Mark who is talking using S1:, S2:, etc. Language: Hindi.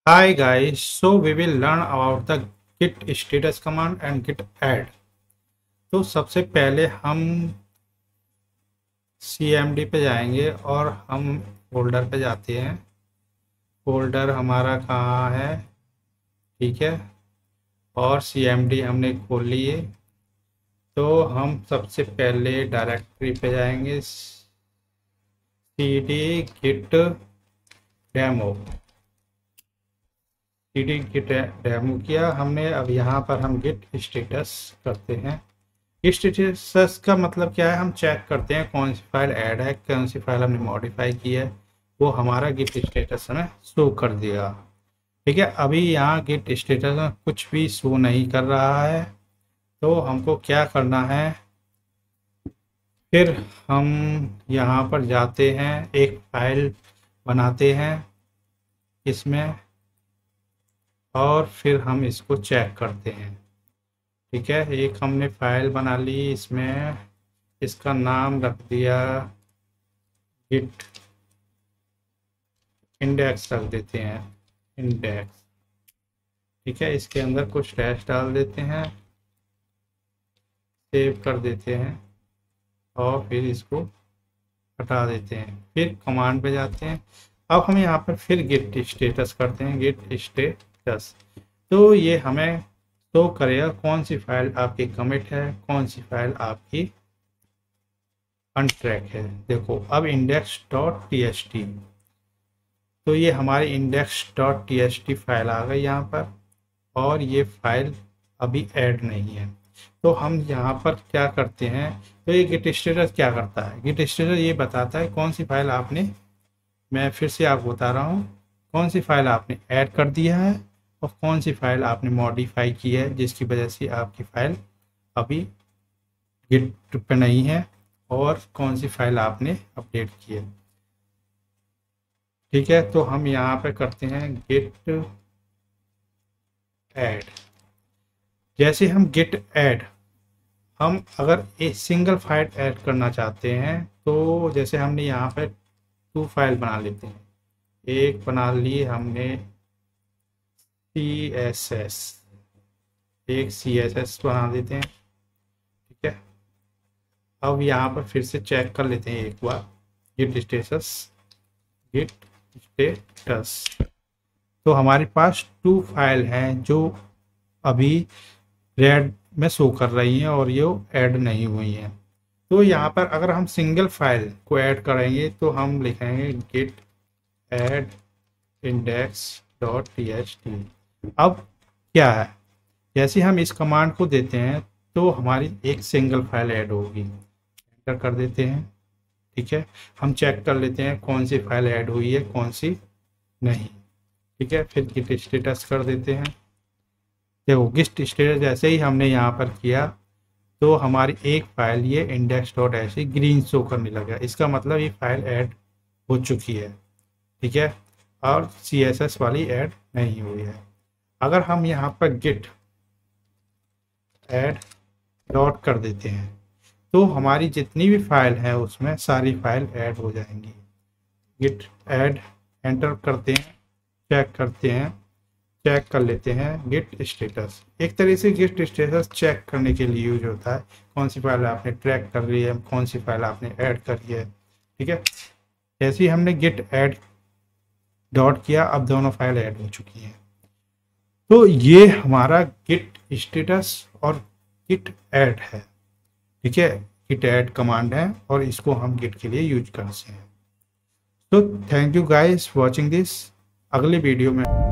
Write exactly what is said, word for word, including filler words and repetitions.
S1: Hi guys, so we will learn about the git status command and git add। तो सबसे पहले हम cmd पे जाएंगे और हम फोल्डर पे जाते हैं। फोल्डर हमारा कहाँ है, ठीक है, और cmd हमने खोल लिए। तो हम सबसे पहले डायरेक्टरी पे जाएंगे, cd git demo cd git demo किया हमने। अब यहाँ पर हम git स्टेटस करते हैं। स्टेटस का मतलब क्या है, हम चेक करते हैं कौन सी फाइल ऐड है, कौन सी फाइल हमने मॉडिफाई की है, वो हमारा गिट स्टेटस हमें शो कर देगा। ठीक है, अभी यहाँ गिट स्टेटस में कुछ भी शो नहीं कर रहा है, तो हमको क्या करना है, फिर हम यहाँ पर जाते हैं, एक फाइल बनाते हैं इसमें और फिर हम इसको चेक करते हैं। ठीक है, एक हमने फाइल बना ली, इसमें इसका नाम रख दिया गिट इंडेक्स रख देते हैं, इंडेक्स। ठीक है, इसके अंदर कुछ डैश डाल देते हैं, सेव कर देते हैं और फिर इसको हटा देते हैं। फिर कमांड पे जाते हैं। अब हम यहाँ पर फिर गिट स्टेटस करते हैं, गिट स्टेटस। तो ये हमें तो करेगा कौन सी फाइल आपकी कमिट है, कौन सी फाइल आपकी अनट्रैक है। देखो अब index dot T S T, तो ये हमारी index dot T S T file आ गई यहाँ पर, और ये फाइल अभी ऐड नहीं है। तो हम यहाँ पर क्या करते हैं, तो ये गिट स्टेटस क्या करता है, गिट स्टेटस ये बताता है कौन सी फाइल आपने, मैं फिर से आपको बता रहा हूँ, कौन सी फाइल आपने ऐड कर दिया है और कौन सी फाइल आपने मॉडिफाई की है, जिसकी वजह से आपकी फाइल अभी गिट पे नहीं है, और कौन सी फाइल आपने अपडेट की है। ठीक है, तो हम यहाँ पे करते हैं गिट ऐड। जैसे हम गिट ऐड, हम अगर एक सिंगल फाइल ऐड करना चाहते हैं, तो जैसे हमने यहाँ पे टू फाइल बना लेते हैं। एक बना ली हमने सी एस एस, एक सी एस एस बना देते हैं। ठीक है, अब यहाँ पर फिर से चेक कर लेते हैं एक बार गिट स्टेटस, गिट स्टेटस। तो हमारे पास टू फाइल हैं जो अभी रेड में शो कर रही हैं और ये ऐड नहीं हुई हैं। तो यहाँ पर अगर हम सिंगल फाइल को ऐड करेंगे तो हम लिखेंगे git add index dot T H T. अब क्या है, जैसे हम इस कमांड को देते हैं तो हमारी एक सिंगल फाइल ऐड होगी, एंटर कर देते हैं। ठीक है, हम चेक कर लेते हैं कौन सी फाइल ऐड हुई है, कौन सी नहीं। ठीक है, फिर गिट स्टेटस कर देते हैं। देखो गिट स्टेटस जैसे ही हमने यहाँ पर किया तो हमारी एक फाइल ये इंडेक्स डॉट ऐसे ग्रीन शो करने लगा, इसका मतलब ये फाइल ऐड हो चुकी है। ठीक है, और सी एस एस वाली ऐड नहीं हुई है। अगर हम यहाँ पर गिट ऐड डॉट कर देते हैं तो हमारी जितनी भी फाइल है उसमें सारी फाइल ऐड हो जाएंगी। गिट ऐड एंटर करते हैं, चेक करते हैं, चेक कर लेते हैं गिट स्टेटस। एक तरीके से गिट स्टेटस चेक करने के लिए यूज होता है, कौन सी फाइल आपने ट्रैक कर ली है, कौन सी फाइल आपने ऐड करी है। ठीक है, जैसे ही हमने गिट ऐड डॉट किया, अब दोनों फाइल ऐड हो चुकी हैं। तो ये हमारा गिट स्टेटस और गिट ऐड है। ठीक है, गिट ऐड कमांड है और इसको हम गिट के लिए यूज करते हैं। तो thank you guys watching this. अगले वीडियो में